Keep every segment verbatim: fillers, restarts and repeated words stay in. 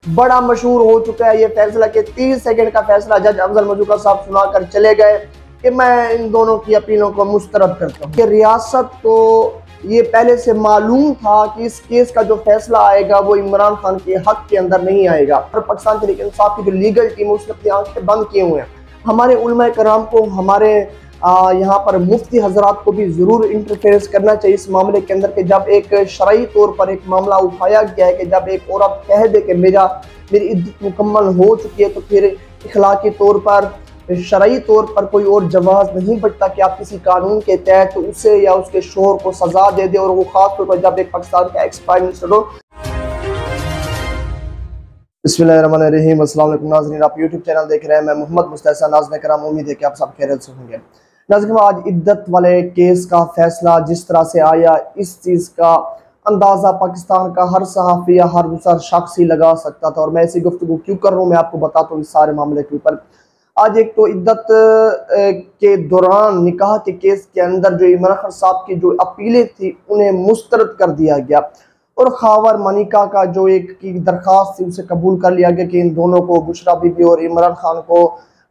बड़ा मशहूर हो चुका है ये फैसला कि तीस सेकंड का फैसला जज अफजल मजूका साहब सुनाकर चले गए कि मैं इन दोनों की अपीलों को मुस्तरद करता हूँ। कि रियासत को ये पहले से मालूम था कि इस केस का जो फैसला आएगा वो इमरान खान के हक के अंदर नहीं आएगा। और पाकिस्तान तहरीक इंसाफ की जो लीगल टीम है उसने अपनी आंखें बंद किए हुए हैं। हमारे उलमा कराम को, हमारे यहाँ पर मुफ्ती हजरात को भी ज़रूर इंटरफेरेंस करना चाहिए इस मामले के अंदर कि जब एक शरई तौर पर एक मामला उठाया गया है कि जब एक औरत कह दे कि मेरा मेरी इद्दत मुकम्मल हो चुकी है, तो फिर इखलाकी तौर पर, शरई तौर पर कोई और जवाब नहीं बचता कि आप किसी कानून के तहत उसे या उसके शोहर को सजा दे दे, और वो खास तौर पर जब एक पाकिस्तान का एक्स प्राइम मिनिस्टर हो। बिस्मिल्लाहिर्रहमानिर्रहीम, अस्सलाम वालेकुम नाज़रीन, आप यूट्यूब चैनल देख रहे हैं। मैं मोहम्मद मुस्तहसन नाज़रीन कराम, उम्मीद है कि आप सब खैरियत से होंगे। नाज़रीन, आज इद्दत वाले केस का फैसला जिस तरह से आया, इस चीज़ का अंदाज़ा पाकिस्तान का हर सहाफ़ी या हर दूसरा शख्स ही लगा सकता था। और मैं ऐसी गुफ्तगू क्यों कर रहा हूँ, मैं आपको बताता हूँ इस सारे मामले के ऊपर। आज एक तो इद्दत के दौरान निकाह के केस के अंदर जो इमरान खान साहब की जो अपीलें थी उन्हें मुस्तरद कर दिया गया, और खावर मनिका का जो एक की दरख्वास्त थी उसे कबूल कर लिया गया कि इन दोनों को, बुशरा बीबी और इमरान खान को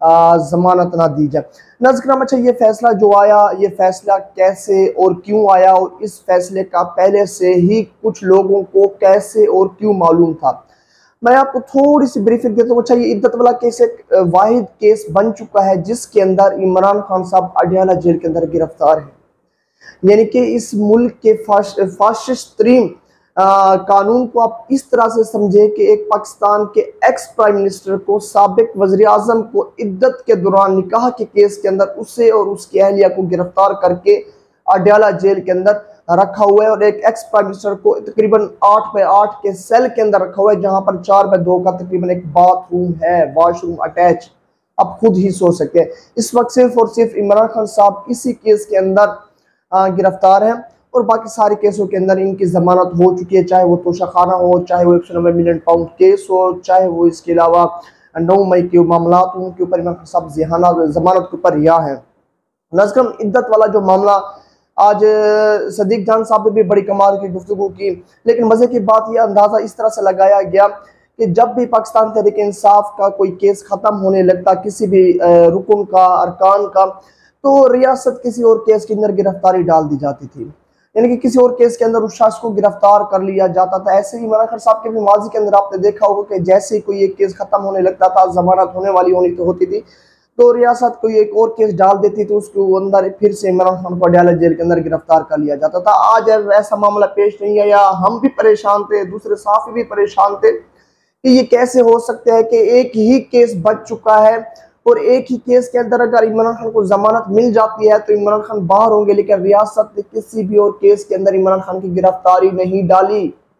जमानत ना दी जाए। नाज़रीन, अच्छा ये फैसला जो आया, ये फैसला कैसे और क्यों आया, और इस फैसले का पहले से ही कुछ लोगों को कैसे और क्यों मालूम था, मैं आपको थोड़ी सी ब्रीफिंग देता हूँ। अच्छा, ये इद्दत वाला केस एक वाहिद केस बन चुका है जिसके अंदर इमरान खान साहब अडयाला जेल के अंदर गिरफ्तार हैं। यानी कि इस मुल्क के फाश, फाशिस्ट तरीन आ, कानून को आप इस तरह से समझे कि एक पाकिस्तान के एक्स प्राइम मिनिस्टर को, साबिक वज़ीर आज़म को इद्दत के दौरान निकाह के केस के अंदर उसे और उसकी अहलिया को गिरफ्तार करके अडयाला जेल के अंदर रखा हुआ है, और एक एक्स प्राइम मिनिस्टर को तकरीबन आठ बाई आठ के सेल के अंदर रखा हुआ है, जहां पर चार बाई दो का तकरीबन एक बाथरूम है, वॉशरूम अटैच, आप खुद ही सोच सकते हैं। इस वक्त सिर्फ और सिर्फ इमरान खान साहब इसी केस के अंदर गिरफ्तार हैं, और बाकी सारे केसों के अंदर इनकी जमानत हो चुकी है, चाहे वो तोशाखाना हो, चाहे वो एक सौ नब्बे मिलियन पाउंड केस हो, चाहे वो इसके अलावा नौ मई के मामला उनके ऊपर इमरान खान साहब जिहाना जमानत के ऊपर रिहा है। नाज़रीन, इद्दत वाला जो मामला, आज सदीक जान साहब ने भी बड़ी कमाल की गुफ्तगू की, लेकिन मज़े की बात यह अंदाज़ा इस तरह से लगाया गया कि जब भी पाकिस्तान तहरीक इंसाफ का कोई केस ख़त्म होने लगता, किसी भी रुकन का, अरकान का, तो रियासत किसी और केस के अंदर गिरफ्तारी डाल दी जाती थी, यानी कि किसी और केस के अंदर उस शख्स को गिरफ्तार कर लिया जाता था। ऐसे ही इमरान खान साहब के भी माजी के अंदर आपने देखा होगा कि जैसे ही कोई एक केस खत्म होने लगता था, जमानत होने वाली होनी तो होती थी, तो रियासत कोई एक और केस डाल देती थी, उसके अंदर फिर से इमरान खान को अडयाला जेल के अंदर गिरफ्तार कर लिया जाता था। आज ऐसा मामला पेश नहीं आया, हम भी परेशान थे, दूसरे साफी भी परेशान थे कि ये कैसे हो सकता है कि एक ही केस बच चुका है, और एक ही केस के अंदर अगर इमरान खान को जमानत मिल जाती है तो इमरान खान बाहर होंगे, लेकिन रियासत ने किसी भी और केस के अंदर इमरान खान की गिरफ्तारी नहीं डाली।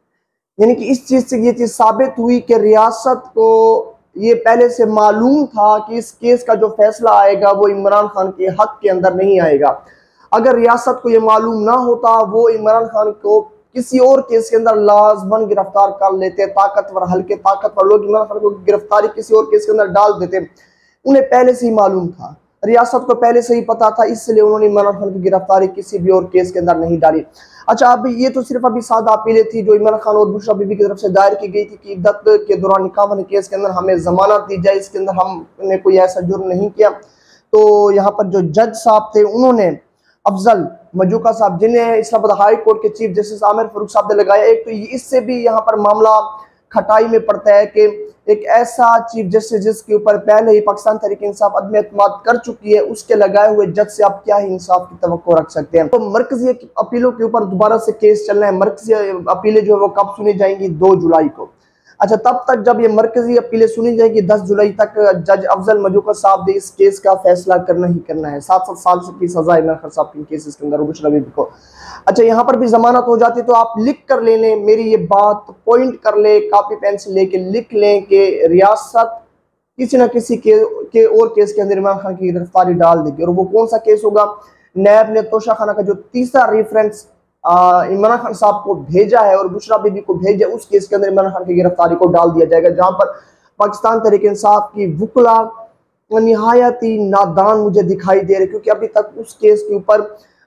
यानी कि इस चीज से ये चीज साबित हुई कि रियासत को ये पहले से मालूम था कि इस केस का जो फैसला आएगा वो इमरान खान के हक के अंदर नहीं आएगा। अगर रियासत को ये मालूम ना होता, वो इमरान खान को किसी और केस के अंदर लाजमन गिरफ्तार कर लेते। ताकतवर, हल्के ताकतवर लोग इमरान खान को गिरफ्तारी किसी और केस के अंदर डाल देते, उन्हें पहले से ही मालूम था, रियासत को पहले से ही पता था, इसलिए उन्होंने इमरान खान की गिरफ्तारी किसी भी और केस के अंदर नहीं डाली। अच्छा, अब ये तो सिर्फ अभी सादा अपीलें थी जो इमरान खान और बुशरा बीबी की तरफ से दायर की गई थी कि इद्दत के दौरान निकाह वाले केस के अंदर हमें जमानत दी जाए, इसके अंदर हमने कोई ऐसा जुर्म नहीं किया। तो यहाँ पर जो जज साहब थे उन्होंने, अफजल मजूका साहब, जिन्हें इस्लामाबाद हाई कोर्ट के चीफ जस्टिस आमिर फारूक साहब ने लगाया, एक तो इससे भी यहाँ पर मामला खटाई में पड़ता है कि एक ऐसा चीफ जस्टिस जिसके ऊपर पहले ही पाकिस्तान तहरीक इंसाफ अदम एतमाद कर चुकी है, उसके लगाए हुए जज से आप क्या ही इंसाफ की तवक्को रख सकते हैं। तो मरकजी अपीलों के ऊपर दोबारा से केस चल रहा है। मरकजी अपीलें जो है वो कब सुनी जाएंगी? दो जुलाई को। अच्छा, तब तक जब ये मरकजी अपीलें सुनी जाएगी दस जुलाई तक, जज अफजल मजूका साहब ने इस केस का फैसला करना ही करना है। सात सात साल की सजा इमरान खान साहब के केसेस के अंदर, बुशरा बीबी को। अच्छा, यहाँ पर भी जमानत हो जाती तो आप लिख कर ले लें, मेरी ये बात पॉइंट कर ले, कॉपी पेन से लेके लिख लें कि रियासत किसी न किसी के, के और केस के अंदर इमरान खान की गिरफ्तारी डाल देगी। और वो कौन सा केस होगा? नैब ने तोशाखाना का जो तीसरा रेफरेंस इमरान खान साहब को भेजा है और बुशरा बीबी को भेजा, उस केस के अंदर इमरान खान की गिरफ्तारी को डाल दिया जाएगा, जहां पर पाकिस्तान तहरीक इंसाफ की वुकला निहायत ही नादान मुझे दिखाई दे रही, क्योंकि अभी तक उस केस के ऊपर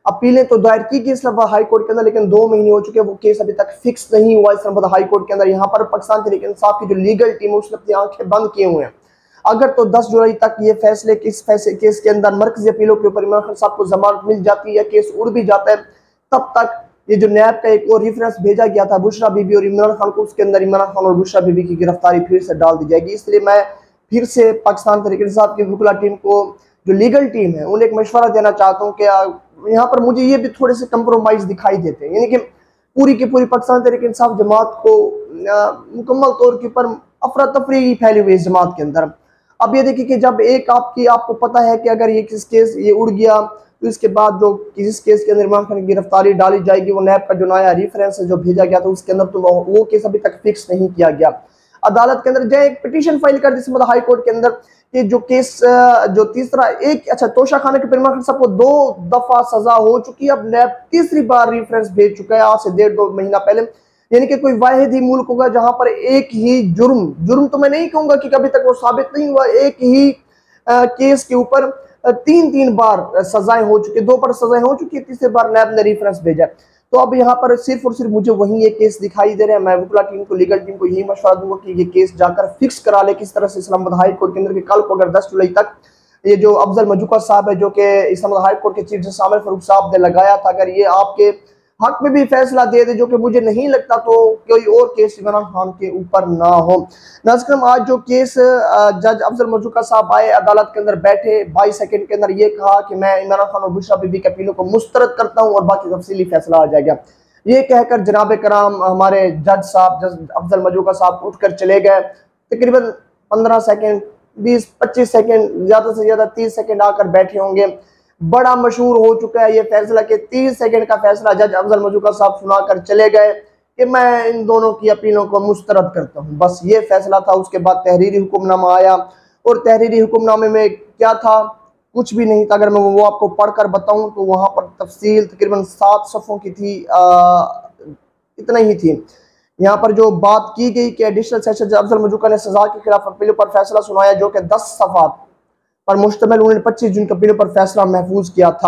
अपीलें तो दायर की गई इस्लामाबाद हाई कोर्ट के अंदर, लेकिन दो महीने हो चुके हैं, वो केस अभी तक फिक्स नहीं हुआ इस्लामाबाद हाई कोर्ट के अंदर। यहाँ पर पाकिस्तान तहरीक इंसाफ की जो लीगल टीम है उसने अपनी आंखें बंद किए हुए हैं। अगर तो दस जुलाई तक ये फैसले इस फैसले केस के अंदर मरकजी अपीलों के ऊपर इमरान खान साहब को जमानत मिल जाती है या केस उड़ भी जाता है, तब तक ये जो नैब का एक और रेफरेंस भेजा गया था बुशरा बीबी और इमरान खान को, उसके अंदर इमरान खान और बुशरा बीबी की गिरफ्तारी फिर से डाल दी जाएगी। इसलिए मैं फिर से पाकिस्तान तहरीक इंसाफ की वकीला टीम को, जो लीगल टीम है, उन्हें एक मशवरा देना चाहता हूँ कि यहाँ पर मुझे ये भी थोड़े से कंप्रोमाइज दिखाई देते हैं, यानी कि पूरी की पूरी पाकिस्तान तहरीक इंसाफ जमात को मुकम्मल तौर के ऊपर अफरा तफरी फैली हुई इस जमात के अंदर। अब ये देखिए कि जब एक आपकी आपको पता है कि अगर ये किस केस ये उड़ गया तो इसके बाद जो किस केस के अंदर इमरान खान की गिरफ्तारी डाली जाएगी, वो नैब का जो नया रेफरेंस है जो भेजा गया था उसके अंदर, तो वो केस अभी तक फिक्स नहीं किया गया। अदालत के अंदर जाए एक पिटीशन फाइल कर दी इस्लामाबाद हाई कोर्ट के अंदर कि जो केस जो तीसरा एक अच्छा तोशा खाने के इमरान खान साहब को दो दफा सजा हो चुकी है, अब नैब तीसरी बार रेफरेंस भेज चुका है आज से डेढ़ दो महीना पहले। यानी कि कोई वाहिद ही मुल्क होगा जहां पर एक ही जुर्म जुर्म तो मैं नहीं कहूंगा कि कभी तक वो साबित नहीं हुआ, एक ही आ, केस के ऊपर तीन तीन बार सजाएं हो चुकी, दो बार सजाएं हो चुकी है, तीसरी बार नैब ने रेफरेंस भेजा। तो अब यहाँ पर सिर्फ और सिर्फ मुझे वही ये केस दिखाई दे रहा है। मैं वकीला टीम को, लीगल टीम को यही मशवरा दूंगा कि ये केस जाकर फिक्स करा ले किस तरह से इस्लामाबाद हाई कोर्ट के अंदर। कल को अगर दस जुलाई तक ये जो अफजल मजूका साहब है, जो कि इस्लामाबाद हाई कोर्ट के चीफ जस्टिस आमिर फारूक साहब ने लगाया था, अगर ये आपके हक में भी फैसला दे दे, जो कि मुझे नहीं लगता, तो कोई और केस इमरान खान के ऊपर ना हो। नाज़रीन, आज जो केस जज अफजल मजूका साहब आए अदालत के अंदर, बैठे बाईस सेकंड के अंदर ये कहा कि मैं इमरान खान और बुशरा बीबी के अपीलों को मुस्तरद करता हूं और बाकी तफसीली फैसला आ जाएगा। ये कहकर जनाब कराम हमारे जज साहब जज अफजल मजूका साहब उठकर चले गए। तकरीबन पंद्रह सेकंड बीस पच्चीस सेकंड ज्यादा से ज्यादा तीस सेकंड आकर बैठे होंगे। बड़ा मशहूर हो चुका है ये फैसला कि तीस सेकंड का फैसला जज अफजल मजूका साहब सुनाकर चले गए कि मैं इन दोनों की अपीलों को मुस्तरद करता हूं। बस ये फैसला था। उसके बाद तहरीरी हुक्मनामा आया और तहरीरी हुक्मनामे में क्या था? कुछ भी नहीं था। अगर मैं वो आपको पढ़कर बताऊं तो वहां पर तफसील तकरीबन सात सफ़ों की थी, आ, इतना ही थी। यहाँ पर जो बात की गई कि एडिशनल सेशन जज अफजल मजूका ने सजा के खिलाफ अपीलों पर फैसला सुनाया, जो कि दस सफ़ात पर मुश्तमिल। उन्होंने पच्चीस जून के अपीलों पर फैसला महफूज किया था।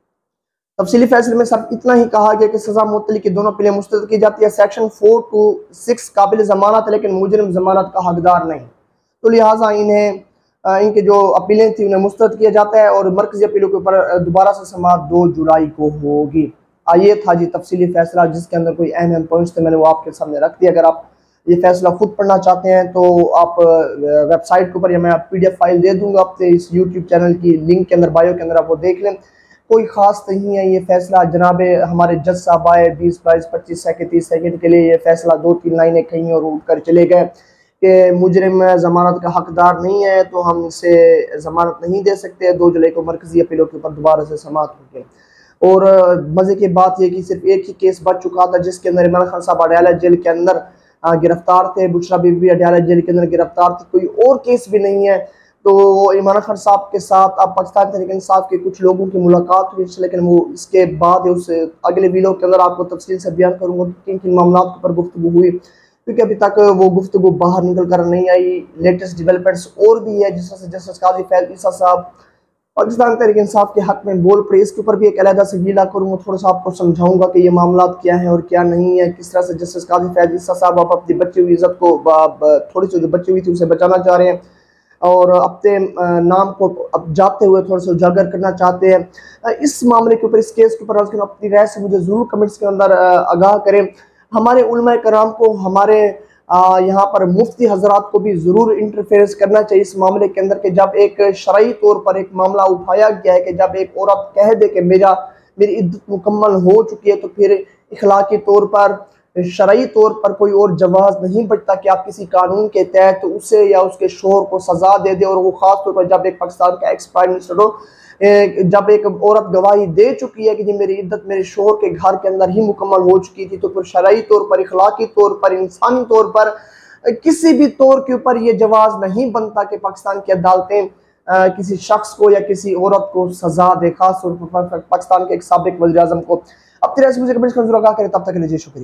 तफसीली फैसले में सिर्फ इतना ही कहा गया कि सजा मुअत्तली की दोनों अपीलें मुस्तरद की जाती है। सेक्शन फोर टू सिक्स काबिल जमानत है, लेकिन मुजरिम जमानत का हकदार नहीं, तो लिहाजा इन्हें इनके जो अपीलें थी उन्हें मुस्तरद किया जाता है और मरकजी अपीलों के ऊपर दोबारा से समाअत दो जुलाई को होगी। ये था जी तफसीली फैसला, जिसके अंदर कोई अहम अहम पॉइंट्स थे, मैंने वो आपके सामने रख दिया। अगर आप ये फैसला खुद पढ़ना चाहते हैं तो आप वेबसाइट के ऊपर, या मैं आप पी डी एफ फाइल दे दूंगा अपने इस यूट्यूब चैनल की लिंक के अंदर, बायो के अंदर, आप वो देख लें। कोई खास नहीं है ये फैसला। जनाबे हमारे जज साहब आए बीस बाईस पच्चीस सेकंड तीस सेकंड के लिए, ये फैसला दो तीन लाइनें कहीं और उठ कर चले गए कि मुजरिम जमानत का हकदार नहीं है तो हम इसे जमानत नहीं दे सकते। दो जुलाई को मरकजी अपीलों के ऊपर दोबारा से समाअत होगी। और मज़े की बात यह कि सिर्फ एक ही केस बच चुका था जिसके अंदर इमरान खान साहब अडयाला जेल के अंदर गिरफ्तार थे, बुशरा बीबी अडयाला जेल के अंदर गिरफ्तार थी। कोई और केस भी नहीं है। तो इमरान खान साहब के साथ अब पाकिस्तान तहरीक इंसाफ के कुछ लोगों की मुलाकात हुई, लेकिन वो इसके बाद उस अगले वीडियो के अंदर आपको तफसील से बयान करूँगा कि किन किन मामलों के ऊपर गुफ्तगू हुई, क्योंकि अभी तक वो गुफ्तगू बाहर निकल कर नहीं आई। लेटेस्ट डेवलपमेंट्स और भी है, जिस तरह से जस्टिस काजी फैज़ ईसा साहब पाकिस्तान तहरीक इंसाफ के हक में बोल पड़े। इसके ऊपर भी एक अलहदा से गीला करूँगा, थोड़ा सा आपको समझाऊंगा कि ये मामला क्या है और क्या नहीं है, किस तरह से जस्टिस काजी फैज़ ईसा साहब आप अपनी बची हुई इज्जत को, थोड़ी सी जो बची हुई थी उसे बचाना चाह रहे हैं और अपने नाम को अब जाते हुए थोड़ा सा उजागर करना चाहते हैं। इस मामले के ऊपर, इस केस के ऊपर अपनी राय से मुझे ज़रूर कमेंट्स के अंदर आगाह करें। हमारे उलमा कराम को, हमारे यहाँ पर मुफ्ती हजरात को भी ज़रूर इंटरफेरेंस करना चाहिए इस मामले के अंदर, कि जब एक शरई तौर पर एक मामला उठाया गया है कि जब एक औरत कह दे कि मेरा मेरी इद्दत मुकम्मल हो चुकी है, तो फिर इखलाकी तौर पर, शरई तौर पर कोई और जवाज़ नहीं बचता कि आप किसी कानून के तहत तो उसे या उसके शोहर को सज़ा दे दे। और वो ख़ास तौर पर जब एक पाकिस्तान का एक्स प्राइम मिनिस्टर हो, जब एक औरत गवाही दे चुकी है कि जी मेरी इद्दत मेरे शोहर के घर के अंदर ही मुकम्मल हो चुकी थी, तो फिर शरई तौर पर, इखलाकी तौर पर, इंसानी तौर पर, किसी भी तौर के ऊपर ये जवाज़ नहीं बनता कि पाकिस्तान की अदालतें किसी शख्स को या किसी औरत को सज़ा दे, खास तौर पर पाकिस्तान के एक साबिक वज़ीर आज़म को। अब तरह से मुझे कमेंट्स का ज़रूर आगाह करें। तब तक के लिए शुक्रिया।